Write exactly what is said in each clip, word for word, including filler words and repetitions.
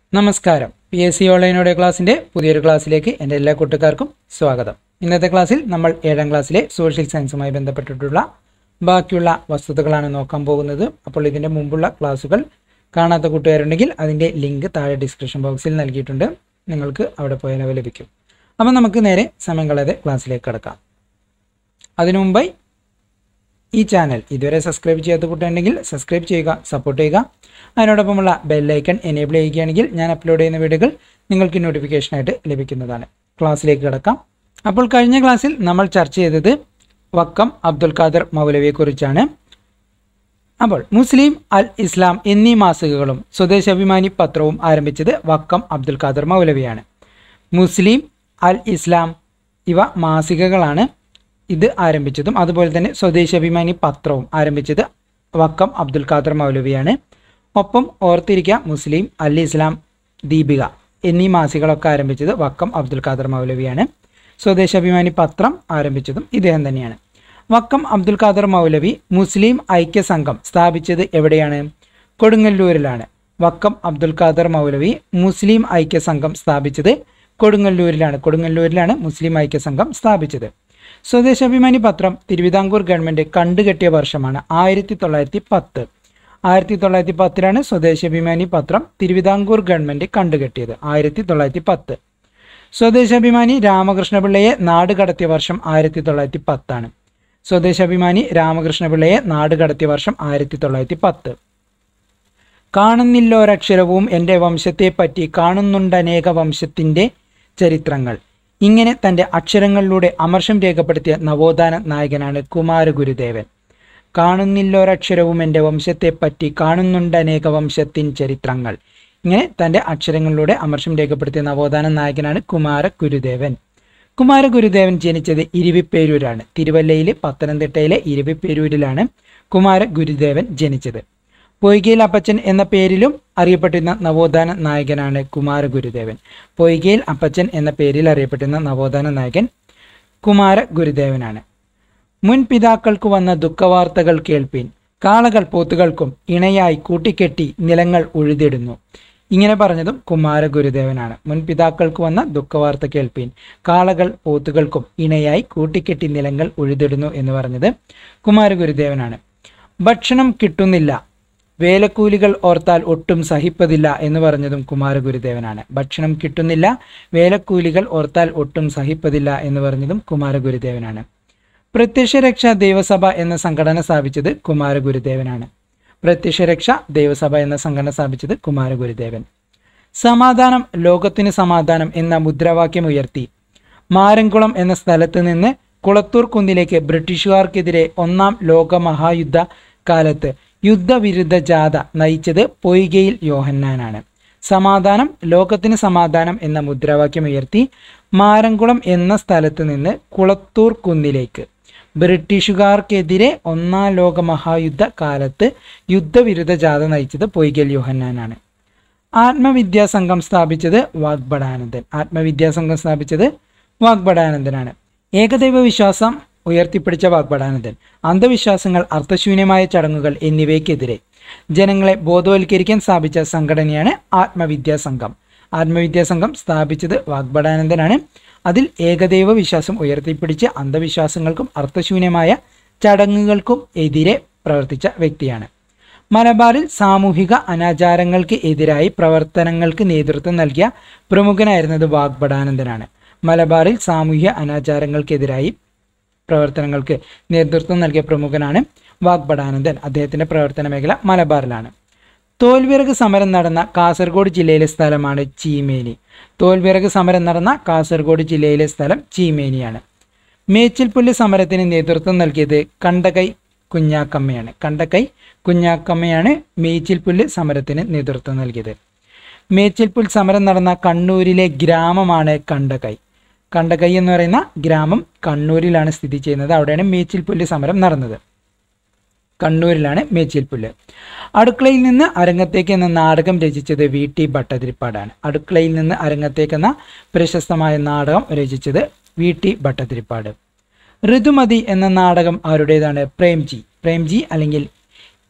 നമസ്കാരം. P S C ഓൺലൈനോടെ ക്ലാസ്സിൻ്റെ പുതിയൊരു ക്ലാസ്സിലേക്ക് എൻ്റെ എല്ലാ കൂട്ടുകാർക്കും സ്വാഗതം. ഇന്നത്തെ ക്ലാസ്സിൽ നമ്മൾ ഏഴാം ക്ലാസ്സിലെ സോഷ്യൽ സയൻസുമായി ബന്ധപ്പെട്ടിട്ടുള്ള ബാക്കിയുള്ള വസ്തുതകളാണ് നോക്കാൻ പോകുന്നത്. അപ്പോൾ ഇതിൻ്റെ മുമ്പുള്ള ക്ലാസ്സുകൾ കാണാത്ത കൂട്ടുകാരുണ്ടെങ്കിൽ അതിൻ്റെ ലിങ്ക് താഴെ ഡിസ്ക്രിപ്ഷൻ ബോക്സിൽ നൽകിയിട്ടുണ്ട്. നിങ്ങൾക്ക് അവിടെ പോയാൽ അവ ലഭിക്കും. അപ്പം നമുക്ക് നേരെ സമയം കളയാതെ ക്ലാസ്സിലേക്ക് കടക്കാം. അതിനു മുമ്പായി ഈ ചാനൽ ഇതുവരെ സബ്സ്ക്രൈബ് ചെയ്യാത്ത കൂട്ടുണ്ടെങ്കിൽ സബ്സ്ക്രൈബ് ചെയ്യുക, സപ്പോർട്ട് ചെയ്യുക. അതിനോടൊപ്പമുള്ള ബെല്ലൈക്കൺ എനേബിൾ ചെയ്യുകയാണെങ്കിൽ ഞാൻ അപ്ലോഡ് ചെയ്യുന്ന വീഡിയോകൾ നിങ്ങൾക്ക് നോട്ടിഫിക്കേഷനായിട്ട് ലഭിക്കുന്നതാണ്. ക്ലാസ്സിലേക്ക് കിടക്കാം. അപ്പോൾ കഴിഞ്ഞ ക്ലാസ്സിൽ നമ്മൾ ചർച്ച ചെയ്തത് വക്കം അബ്ദുൽ ഖാദർ മൗലവിയെക്കുറിച്ചാണ്. അപ്പോൾ മുസ്ലിം, അൽ ഇസ്ലാം എന്നീ മാസികകളും സ്വദേശാഭിമാനി പത്രവും ആരംഭിച്ചത് വക്കം അബ്ദുൽ ഖാദർ മൗലവിയാണ്. മുസ്ലിം, അൽ ഇസ്ലാം ഇവ മാസികകളാണ് ഇത് ആരംഭിച്ചതും. അതുപോലെ തന്നെ സ്വദേശാഭിമാനി പത്രവും ആരംഭിച്ചത് വക്കം അബ്ദുൽ ഖാദർ മൗലവിയാണ്. ഒപ്പം ഓർത്തിരിക്കുക, മുസ്ലിം, അൽ ഇസ്ലാം, ദീപിക എന്നീ മാസികളൊക്കെ ആരംഭിച്ചത് വക്കം അബ്ദുൽ ഖാദർ മൗലവിയാണ്. സ്വദേശാഭിമാനി പത്രം ആരംഭിച്ചതും ഇദ്ദേഹം തന്നെയാണ്. വക്കം അബ്ദുൽ ഖാദർ മൗലവി മുസ്ലിം ഐക്യ സംഘം സ്ഥാപിച്ചത് എവിടെയാണ്? കൊടുങ്ങല്ലൂരിലാണ്. വക്കം അബ്ദുൽ ഖാദർ മൗലവി മുസ്ലിം ഐക്യ സംഘം സ്ഥാപിച്ചത് കൊടുങ്ങല്ലൂരിലാണ്. കൊടുങ്ങല്ലൂരിലാണ് മുസ്ലിം ഐക്യ സംഘം സ്ഥാപിച്ചത്. സ്വദേശാഭിമാനി പത്രം തിരുവിതാംകൂർ ഗവൺമെൻറ് കണ്ടുകെട്ടിയ വർഷമാണ് ആയിരത്തി തൊള്ളായിരത്തി പത്ത്. ആയിരത്തി തൊള്ളായിരത്തി പത്തിലാണ് സ്വദേശാഭിമാനി പത്രം തിരുവിതാംകൂർ ഗവൺമെൻറ് കണ്ടുകെട്ടിയത്. ആയിരത്തി തൊള്ളായിരത്തി പത്ത്. സ്വദേശാഭിമാനി രാമകൃഷ്ണപിള്ളയെ നാട് കടത്തിയ വർഷം ആയിരത്തി തൊള്ളായിരത്തി പത്താണ്. സ്വദേശാഭിമാനി രാമകൃഷ്ണപിള്ളയെ നാട് കടത്തിയ വർഷം ആയിരത്തി തൊള്ളായിരത്തി പത്ത്. കാണുന്നില്ലൊരക്ഷരവും എൻ്റെ വംശത്തെപ്പറ്റി, കാണുന്നുണ്ടനേക വംശത്തിൻ്റെ ചരിത്രങ്ങൾ. ഇങ്ങനെ തൻ്റെ അക്ഷരങ്ങളിലൂടെ അമർഷം രേഖപ്പെടുത്തിയ നവോത്ഥാന നായകനാണ് കുമാരഗുരുദേവൻ. കാണുന്നില്ലൊരക്ഷരവും എൻ്റെ വംശത്തെപ്പറ്റി, കാണുന്നുണ്ടനേക വംശത്തിൻ ചരിത്രങ്ങൾ. ഇങ്ങനെ തൻ്റെ അക്ഷരങ്ങളിലൂടെ അമർഷം രേഖപ്പെടുത്തിയ നവോത്ഥാന നായകനാണ് കുമാരഗുരുദേവൻ. കുമാരഗുരുദേവൻ ജനിച്ചത് ഇരവിപ്പേരൂരാണ്. തിരുവല്ലയിലെ പത്തനംതിട്ടയിലെ ഇരവിപ്പേരൂരിലാണ് കുമാരഗുരുദേവൻ ജനിച്ചത്. പൊയ്കയിൽ അപ്പച്ചൻ എന്ന പേരിലും അറിയപ്പെട്ടിരുന്ന നവോത്ഥാന നായകനാണ് കുമാരഗുരുദേവൻ. പൊയ്കയിൽ അപ്പച്ചൻ എന്ന പേരിൽ അറിയപ്പെട്ടിരുന്ന നവോത്ഥാന നായകൻ കുമാരഗുരുദേവനാണ്. മുൻ പിതാക്കൾക്ക് വന്ന ദുഃഖവാർത്തകൾ കേൾപ്പീൻ, കാളകൾ പോത്തുകൾക്കും ഇണയായി കൂട്ടിക്കെട്ടി നിലങ്ങൾ ഉഴുതിടുന്നു. ഇങ്ങനെ പറഞ്ഞതും കുമാരഗുരുദേവനാണ്. മുൻ പിതാക്കൾക്ക് വന്ന ദുഃഖവാർത്ത കേൾപ്പീൻ, കാളകൾ പോത്തുകൾക്കും ഇണയായി കൂട്ടിക്കെട്ടി നിലങ്ങൾ ഉഴുതിടുന്നു എന്ന് പറഞ്ഞത് കുമാരഗുരുദേവനാണ്. ഭക്ഷണം കിട്ടുന്നില്ല, വേലക്കൂലികൾ ഓർത്താൽ ഒട്ടും സഹിപ്പതില്ല എന്ന് പറഞ്ഞതും കുമാരഗുരുദേവനാണ്. ഭക്ഷണം കിട്ടുന്നില്ല, വേലക്കൂലികൾ ഓർത്താൽ ഒട്ടും സഹിപ്പതില്ല എന്ന് പറഞ്ഞതും കുമാരഗുരുദേവനാണ്. പ്രത്യക്ഷരക്ഷ ദൈവസഭ എന്ന സംഘടന സ്ഥാപിച്ചത് കുമാരഗുരുദേവനാണ്. പ്രത്യക്ഷരക്ഷ ദൈവസഭ എന്ന സംഘടന സ്ഥാപിച്ചത് കുമാരഗുരുദേവൻ. സമാധാനം, ലോകത്തിന് സമാധാനം എന്ന മുദ്രാവാക്യം ഉയർത്തി മാരംകുളം എന്ന സ്ഥലത്ത് നിന്ന് കുളത്തൂർ കുന്നിലേക്ക് ബ്രിട്ടീഷുകാർക്കെതിരെ ഒന്നാം ലോകമഹായുദ്ധ കാലത്ത് യുദ്ധവിരുദ്ധ ജാഥ നയിച്ചത് പൊയ്കയിൽ യോഹന്നാനാണ്. സമാധാനം, ലോകത്തിന് സമാധാനം എന്ന മുദ്രാവാക്യം ഉയർത്തി മാരംകുളം എന്ന സ്ഥലത്ത് നിന്ന് കുളത്തൂർ കുന്നിലേക്ക് ബ്രിട്ടീഷുകാർക്കെതിരെ ഒന്നാം ലോക മഹായുദ്ധ കാലത്ത് യുദ്ധവിരുദ്ധ ജാഥ നയിച്ചത് പൊയ്കയിൽ യോഹന്നാനാണ്. ആത്മവിദ്യാസംഘം സ്ഥാപിച്ചത് വാഗ്ഭടാനന്ദൻ. ആത്മവിദ്യാസംഘം സ്ഥാപിച്ചത് വാഗ്ഭടാനന്ദനാണ്. ഏകദൈവ വിശ്വാസം ഉയർത്തിപ്പിടിച്ച വാഗ്ഭടാനന്ദൻ അന്ധവിശ്വാസങ്ങൾ, അർത്ഥശൂന്യമായ ചടങ്ങുകൾ എന്നിവയ്ക്കെതിരെ ജനങ്ങളെ ബോധവൽക്കരിക്കാൻ സ്ഥാപിച്ച സംഘടനയാണ് ആത്മവിദ്യാസംഘം. ആത്മവിദ്യാസംഘം സ്ഥാപിച്ചത് വാഗ്ഭടാനന്ദനാണ്. അതിൽ ഏകദൈവ വിശ്വാസം ഉയർത്തിപ്പിടിച്ച് അന്ധവിശ്വാസങ്ങൾക്കും അർത്ഥശൂന്യമായ ചടങ്ങുകൾക്കും എതിരെ പ്രവർത്തിച്ച വ്യക്തിയാണ്. മലബാറിൽ സാമൂഹിക അനാചാരങ്ങൾക്ക് എതിരായി പ്രവർത്തനങ്ങൾക്ക് നേതൃത്വം നൽകിയ പ്രമുഖനായിരുന്നത് വാഗ്ഭടാനന്ദനാണ്. മലബാറിൽ സാമൂഹ്യ അനാചാരങ്ങൾക്കെതിരായി പ്രവർത്തനങ്ങൾക്ക് നേതൃത്വം നൽകിയ പ്രമുഖനാണ് വാഗ്ഭടാനന്ദൻ. അദ്ദേഹത്തിൻ്റെ പ്രവർത്തന മേഖല മലബാറിലാണ്. തോൽവിറക് സമരം നടന്ന കാസർഗോഡ് ജില്ലയിലെ സ്ഥലമാണ് ചീമേനി. തോൽവിറക് സമരം നടന്ന കാസർഗോഡ് ജില്ലയിലെ സ്ഥലം ചീമേനിയാണ്. മേച്ചിൽപ്പുല്ല് സമരത്തിന് നേതൃത്വം നൽകിയത് കണ്ടകൈ കുഞ്ഞാക്കമ്മയാണ്. കണ്ടകൈ കുഞ്ഞാക്കമ്മയാണ് മേച്ചിൽപ്പുല്ല് സമരത്തിന് നേതൃത്വം നൽകിയത്. മേച്ചിൽപ്പുൽ സമരം നടന്ന കണ്ണൂരിലെ ഗ്രാമമാണ് കണ്ടകൈ. കണ്ടകൈ എന്ന് പറയുന്ന ഗ്രാമം കണ്ണൂരിലാണ് സ്ഥിതി ചെയ്യുന്നത്. അവിടെയാണ് മേച്ചിൽപ്പുല്ല് സമരം നടന്നത്. കണ്ണൂരിലാണ് മേച്ചിൽപ്പുല്ല്. അടുക്കളയിൽ നിന്ന് അരങ്ങത്തേക്ക് എന്ന നാടകം രചിച്ചത് വി ടി ഭട്ടതിരിപ്പാടാണ്. അടുക്കളയിൽ നിന്ന് അരങ്ങത്തേക്ക് എന്ന പ്രശസ്തമായ നാടകം രചിച്ചത് വി ടി ഭട്ടതിരിപ്പാട്. ഋതുമതി എന്ന നാടകം ആരുടേതാണ്? പ്രേംജി. പ്രേംജി അല്ലെങ്കിൽ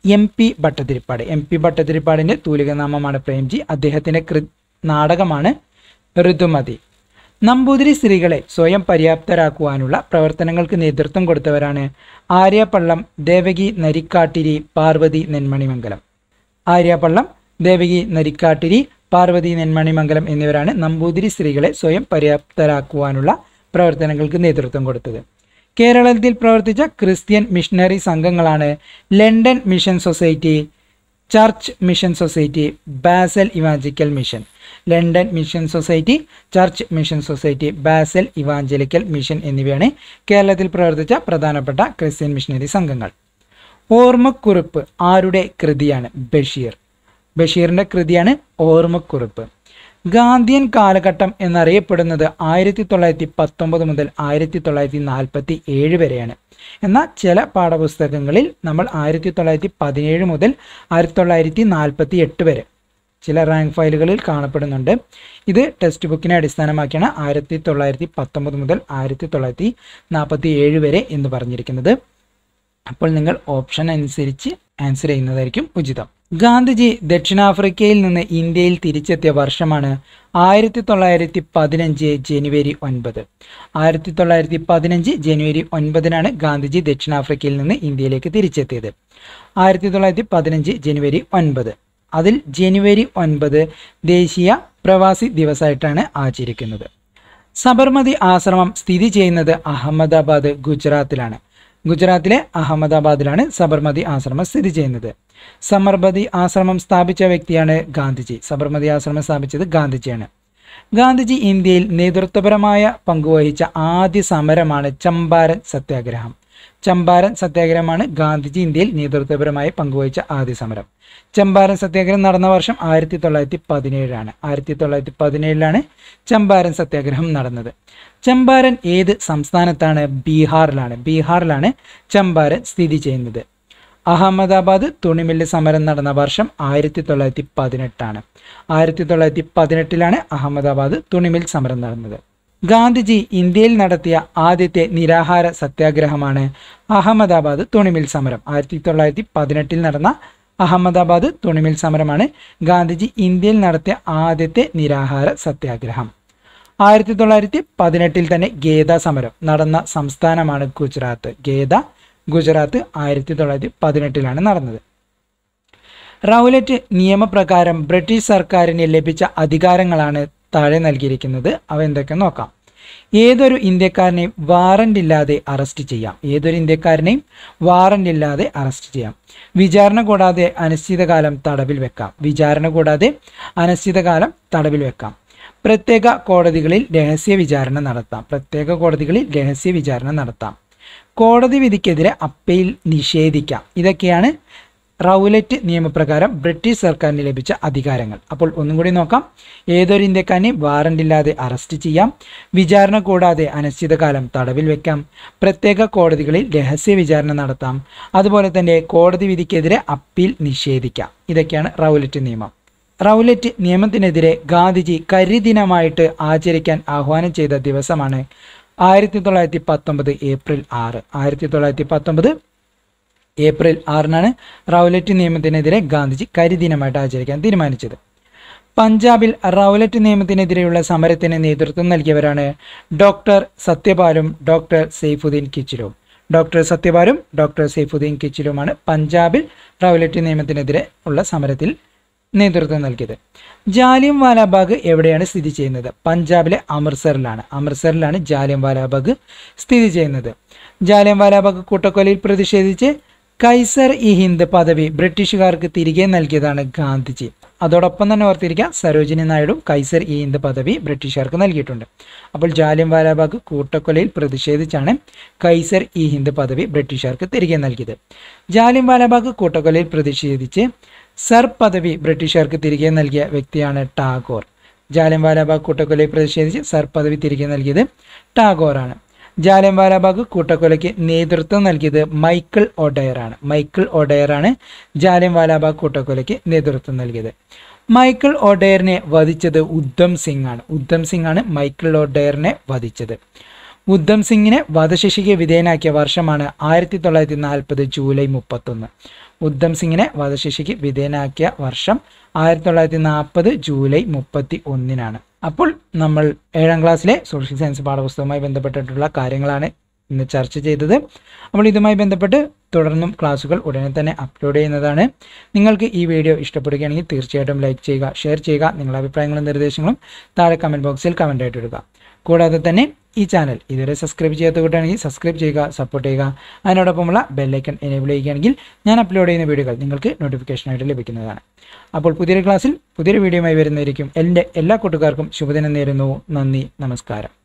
M P Bhattathiripad. M P ഭട്ടതിരിപ്പാടിൻ്റെ തൂലികനാമമാണ് പ്രേംജി. അദ്ദേഹത്തിൻ്റെ കൃ നാടകമാണ് ഋതുമതി. നമ്പൂതിരി സ്ത്രീകളെ സ്വയം പര്യാപ്തരാക്കുവാനുള്ള പ്രവർത്തനങ്ങൾക്ക് നേതൃത്വം കൊടുത്തവരാണ് ആര്യപള്ളം, ദേവകി നരിക്കാട്ടിരി, പാർവതി നെന്മണിമംഗലം. ആര്യപള്ളം, ദേവകി നരിക്കാട്ടിരി, പാർവതി നെന്മണിമംഗലം എന്നിവരാണ് നമ്പൂതിരി സ്ത്രീകളെ സ്വയം പര്യാപ്തരാക്കുവാനുള്ള പ്രവർത്തനങ്ങൾക്ക് നേതൃത്വം കൊടുത്തത്. കേരളത്തിൽ പ്രവർത്തിച്ച ക്രിസ്ത്യൻ മിഷണറി സംഘങ്ങളാണ് London Mission Society, Church Mission Society, Basel Evangelical Mission. London Mission Society, Church Mission Society, Basel Evangelical Mission എന്നിവയാണ് കേരളത്തിൽ പ്രവർത്തിച്ച പ്രധാനപ്പെട്ട ക്രിസ്ത്യൻ മിഷണറി സംഘങ്ങൾ. ഓർമ്മക്കുറിപ്പ് ആരുടെ കൃതിയാണ്? ബഷീർ. ബഷീറിൻ്റെ കൃതിയാണ് ഓർമ്മക്കുറിപ്പ്. ഗാന്ധിയൻ കാലഘട്ടം എന്നറിയപ്പെടുന്നത് ആയിരത്തി തൊള്ളായിരത്തി പത്തൊമ്പത് മുതൽ ആയിരത്തി തൊള്ളായിരത്തി നാൽപ്പത്തി ഏഴ് വരെയാണ്. എന്നാൽ ചില പാഠപുസ്തകങ്ങളിൽ നമ്മൾ ആയിരത്തി തൊള്ളായിരത്തി പതിനേഴ് മുതൽ ആയിരത്തി തൊള്ളായിരത്തി നാൽപ്പത്തി എട്ട് വരെ ചില റാങ്ക് ഫയലുകളിൽ കാണപ്പെടുന്നുണ്ട്. ഇത് ടെക്സ്റ്റ് ബുക്കിനെ അടിസ്ഥാനമാക്കിയാണ് ആയിരത്തി തൊള്ളായിരത്തി പത്തൊമ്പത് മുതൽ ആയിരത്തി തൊള്ളായിരത്തി നാൽപ്പത്തി ഏഴ് വരെ എന്ന് പറഞ്ഞിരിക്കുന്നത്. അപ്പോൾ നിങ്ങൾ ഓപ്ഷൻ അനുസരിച്ച് ആൻസർ ചെയ്യുന്നതായിരിക്കും ഉചിതം. ഗാന്ധിജി ദക്ഷിണാഫ്രിക്കയിൽ നിന്ന് ഇന്ത്യയിൽ തിരിച്ചെത്തിയ വർഷമാണ് ആയിരത്തി തൊള്ളായിരത്തി പതിനഞ്ച് ജനുവരി ഒൻപത്. ആയിരത്തി തൊള്ളായിരത്തി പതിനഞ്ച് ജനുവരി ഒൻപതിനാണ് ഗാന്ധിജി ദക്ഷിണാഫ്രിക്കയിൽ നിന്ന് ഇന്ത്യയിലേക്ക് തിരിച്ചെത്തിയത്. ആയിരത്തി തൊള്ളായിരത്തി പതിനഞ്ച് ജനുവരി ഒൻപത്. അതിൽ ജനുവരി ഒൻപത് ദേശീയ പ്രവാസി ദിവസമായിട്ടാണ് ആചരിക്കുന്നത്. സബർമതി ആശ്രമം സ്ഥിതി ചെയ്യുന്നത് അഹമ്മദാബാദ്, ഗുജറാത്തിലാണ്. ഗുജറാത്തിലെ അഹമ്മദാബാദിലാണ് സബർമതി ആശ്രമം സ്ഥിതി ചെയ്യുന്നത്. സബർമതി ആശ്രമം സ്ഥാപിച്ച വ്യക്തിയാണ് ഗാന്ധിജി. സബർമതി ആശ്രമം സ്ഥാപിച്ചത് ഗാന്ധിജിയാണ്. ഗാന്ധിജി ഇന്ത്യയിൽ നേതൃത്വപരമായ പങ്കുവഹിച്ച ആദ്യ സമരമാണ് ചമ്പാരൻ സത്യാഗ്രഹം. ചമ്പാരൻ സത്യാഗ്രഹമാണ് ഗാന്ധിജി ഇന്ത്യയിൽ നേതൃത്വപരമായി പങ്കുവഹിച്ച ആദ്യ സമരം. ചമ്പാരൻ സത്യാഗ്രഹം നടന്ന വർഷം ആയിരത്തി തൊള്ളായിരത്തി പതിനേഴാണ്. ആയിരത്തി തൊള്ളായിരത്തി പതിനേഴിലാണ് ചമ്പാരൻ സത്യാഗ്രഹം നടന്നത്. ചമ്പാരൻ ഏത് സംസ്ഥാനത്താണ്? ബീഹാറിലാണ്. ബീഹാറിലാണ് ചമ്പാരൻ സ്ഥിതി ചെയ്യുന്നത്. അഹമ്മദാബാദ് തുണിമില്ല് സമരം നടന്ന വർഷം ആയിരത്തി തൊള്ളായിരത്തി പതിനെട്ടാണ്. ആയിരത്തി തൊള്ളായിരത്തി പതിനെട്ടിലാണ് അഹമ്മദാബാദ് തുണിമിൽ സമരം നടന്നത്. ഗാന്ധിജി ഇന്ത്യയിൽ നടത്തിയ ആദ്യത്തെ നിരാഹാര സത്യാഗ്രഹമാണ് അഹമ്മദാബാദ് തുണിമിൽ സമരം. ആയിരത്തി തൊള്ളായിരത്തി പതിനെട്ടിൽ നടന്ന അഹമ്മദാബാദ് തുണിമിൽ സമരമാണ് ഗാന്ധിജി ഇന്ത്യയിൽ നടത്തിയ ആദ്യത്തെ നിരാഹാര സത്യാഗ്രഹം. ആയിരത്തി തൊള്ളായിരത്തി പതിനെട്ടിൽ തന്നെ ഗേദ സമരം നടന്ന സംസ്ഥാനമാണ് ഗുജറാത്ത്. ഗേദ ഗുജറാത്ത് ആയിരത്തി തൊള്ളായിരത്തി പതിനെട്ടിലാണ് നടന്നത്. റൗലറ്റ് നിയമപ്രകാരം ബ്രിട്ടീഷ് സർക്കാരിന് ലഭിച്ച അധികാരങ്ങളാണ് താഴെ നൽകിയിരിക്കുന്നത്. അവ എന്തൊക്കെ നോക്കാം. ഏതൊരു ഇന്ത്യക്കാരനെയും വാറന്റ് ഇല്ലാതെ അറസ്റ്റ് ചെയ്യാം. ഏതൊരു ഇന്ത്യക്കാരനെയും വാറന്റ് ഇല്ലാതെ അറസ്റ്റ് ചെയ്യാം. വിചാരണ കൂടാതെ അനിശ്ചിതകാലം തടവിൽ വെക്കാം. വിചാരണ കൂടാതെ അനിശ്ചിതകാലം തടവിൽ വെക്കാം. പ്രത്യേക കോടതികളിൽ രഹസ്യ വിചാരണ നടത്താം. പ്രത്യേക കോടതികളിൽ രഹസ്യ വിചാരണ നടത്താം. കോടതി വിധിക്കെതിരെ അപ്പീൽ നിഷേധിക്കാം. ഇതൊക്കെയാണ് റൗലറ്റ് നിയമപ്രകാരം ബ്രിട്ടീഷ് സർക്കാരിന് ലഭിച്ച അധികാരങ്ങൾ. അപ്പോൾ ഒന്നും കൂടി നോക്കാം. ഏതൊരു ഇന്ത്യക്കാരനെ വാറന്റ് ഇല്ലാതെ അറസ്റ്റ് ചെയ്യാം. വിചാരണ കൂടാതെ അനിശ്ചിതകാലം തടവിൽ വെക്കാം. പ്രത്യേക കോടതികളിൽ രഹസ്യ വിചാരണ നടത്താം. അതുപോലെ തന്നെ കോടതി വിധിക്കെതിരെ അപ്പീൽ നിഷേധിക്കാം. ഇതൊക്കെയാണ് റൗലറ്റ് നിയമം. റൗലറ്റ് നിയമത്തിനെതിരെ ഗാന്ധിജി കരിദിനമായിട്ട് ആചരിക്കാൻ ആഹ്വാനം ചെയ്ത ദിവസമാണ് ആയിരത്തി തൊള്ളായിരത്തി പത്തൊമ്പത് ഏപ്രിൽ ആറ്. ആയിരത്തി തൊള്ളായിരത്തി പത്തൊമ്പത് ഏപ്രിൽ ആറിനാണ് റൗലറ്റ് നിയമത്തിനെതിരെ ഗാന്ധിജി കരിദിനമായിട്ട് ആചരിക്കാൻ തീരുമാനിച്ചത്. പഞ്ചാബിൽ റൗലറ്റ് നിയമത്തിനെതിരെയുള്ള സമരത്തിന് നേതൃത്വം നൽകിയവരാണ് ഡോക്ടർ സത്യപാലും ഡോക്ടർ സെയ്ഫുദ്ദീൻ കിച്ചിലും. ഡോക്ടർ സത്യപാലും ഡോക്ടർ സെയ്ഫുദ്ദീൻ കിച്ചിലുമാണ് പഞ്ചാബിൽ റൗലറ്റ് നിയമത്തിനെതിരെ ഉള്ള സമരത്തിൽ നേതൃത്വം നൽകിയത്. ജാലിയൻ വാലാബാഗ് എവിടെയാണ് സ്ഥിതി ചെയ്യുന്നത്? പഞ്ചാബിലെ അമൃത്സറിലാണ്. അമൃത്സറിലാണ് ജാലിയൻ വാലാബാഗ് സ്ഥിതി ചെയ്യുന്നത്. ജാലിയൻ വാലാബാഗ് കൂട്ടക്കൊലയിൽ പ്രതിഷേധിച്ച് കൈസർ ഇ ഹിന്ദ് പദവി ബ്രിട്ടീഷുകാർക്ക് തിരികെ നൽകിയതാണ് ഗാന്ധിജി. അതോടൊപ്പം തന്നെ ഓർത്തിരിക്കുക, സരോജിനി നായിഡു കൈസർ ഇ ഹിന്ദ് പദവി ബ്രിട്ടീഷുകാർക്ക് നൽകിയിട്ടുണ്ട്. അപ്പോൾ ജാലിയൻ വാലാബാഗ് കൂട്ടക്കൊലയിൽ പ്രതിഷേധിച്ചാണ് കൈസർ ഇ ഹിന്ദ് പദവി ബ്രിട്ടീഷുകാർക്ക് തിരികെ നൽകിയത്. ജാലിയൻ വാലാബാഗ് കൂട്ടക്കൊലയിൽ പ്രതിഷേധിച്ച് സർ പദവി ബ്രിട്ടീഷുകാർക്ക് തിരികെ നൽകിയ വ്യക്തിയാണ് ടാഗോർ. ജാലിയൻ വാലാബാഗ് കൂട്ടക്കൊലയിൽ പ്രതിഷേധിച്ച് സർ പദവി തിരികെ നൽകിയത് ടാഗോറാണ്. ജാലിയൻ വാലാബാഗ് കൂട്ടക്കൊലയ്ക്ക് നേതൃത്വം നൽകിയത് മൈക്കിൾ ഒഡയറാണ്. മൈക്കിൾ ഒഡയറാണ് ജാലിയൻ വാലാബാഗ് കൂട്ടക്കൊലയ്ക്ക് നേതൃത്വം നൽകിയത്. മൈക്കിൾ ഒഡയറിനെ വധിച്ചത് ഉദ്ധം സിംഗ് ആണ്. ഉദ്ധം സിംഗ് ആണ് മൈക്കിൾ ഒഡയറിനെ വധിച്ചത്. ഉദ്ധം സിംഗിനെ വധശിക്ഷയ്ക്ക് വിധേയനാക്കിയ വർഷമാണ് ആയിരത്തി തൊള്ളായിരത്തി നാൽപ്പത് ജൂലൈ മുപ്പത്തൊന്ന്. ഉദ്ധം സിംഗിനെ വധശിക്ഷയ്ക്ക് വിധേയനാക്കിയ വർഷം ആയിരത്തി തൊള്ളായിരത്തി നാൽപ്പത് ജൂലൈ മുപ്പത്തി ഒന്നിനാണ്. അപ്പോൾ നമ്മൾ ഏഴാം ക്ലാസ്സിലെ സോഷ്യൽ സയൻസ് പാഠപുസ്തകവുമായി ബന്ധപ്പെട്ടിട്ടുള്ള കാര്യങ്ങളാണ് ഇന്ന് ചർച്ച ചെയ്തത്. അപ്പോൾ ഇതുമായി ബന്ധപ്പെട്ട് തുടർന്നും ക്ലാസ്സുകൾ ഉടനെ തന്നെ അപ്ലോഡ് ചെയ്യുന്നതാണ്. നിങ്ങൾക്ക് ഈ വീഡിയോ ഇഷ്ടപ്പെടുകയാണെങ്കിൽ തീർച്ചയായിട്ടും ലൈക്ക് ചെയ്യുക, ഷെയർ ചെയ്യുക. നിങ്ങളുടെ അഭിപ്രായങ്ങളും നിർദ്ദേശങ്ങളും താഴെ കമൻറ്റ് ബോക്സിൽ കമൻ്റ് ആയിട്ട് ഇടുക. കൂടാതെ തന്നെ ഈ ചാനൽ ഇതുവരെ സബ്സ്ക്രൈബ് ചെയ്യാത്ത കൂട്ടാണെങ്കിൽ സബ്സ്ക്രൈബ് ചെയ്യുക, സപ്പോർട്ട് ചെയ്യുക. അതിനോടൊപ്പമുള്ള ബെല്ലൈക്കൺ എനേബിൾ ചെയ്യുകയാണെങ്കിൽ ഞാൻ അപ്ലോഡ് ചെയ്യുന്ന വീഡിയോകൾ നിങ്ങൾക്ക് നോട്ടിഫിക്കേഷനായിട്ട് ലഭിക്കുന്നതാണ്. അപ്പോൾ പുതിയൊരു ക്ലാസ്സിൽ പുതിയൊരു വീഡിയോയുമായി വരുന്നതായിരിക്കും. എൻ്റെ എല്ലാ കൂട്ടുകാർക്കും ശുഭദിനം നേരുന്നു. നന്ദി, നമസ്കാരം.